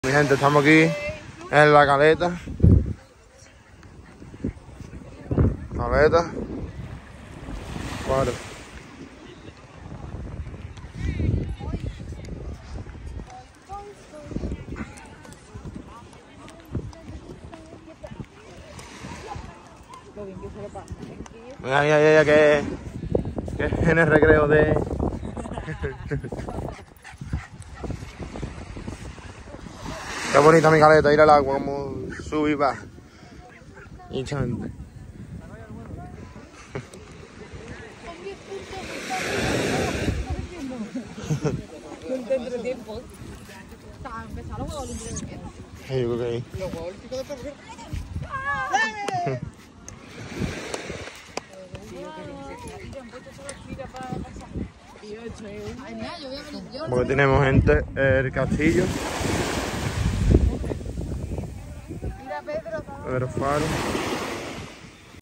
Mi gente, estamos aquí en la caleta. Caleta. Vale. Mira, mira, que en el recreo de... Qué bonita mi caleta, ir al agua, como sube y va. Hinchante. Hey, yo creo que ahí. Porque tenemos gente, el castillo, Pedro Faro.